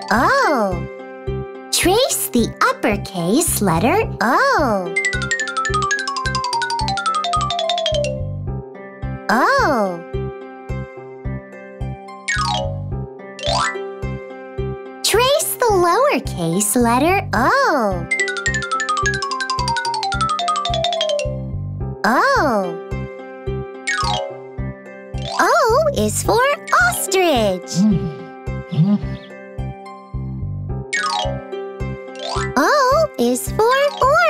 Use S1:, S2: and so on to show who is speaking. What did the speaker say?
S1: O. Trace the uppercase letter O. O. Trace the lowercase letter O. O. O is for ostrich. O is for orange.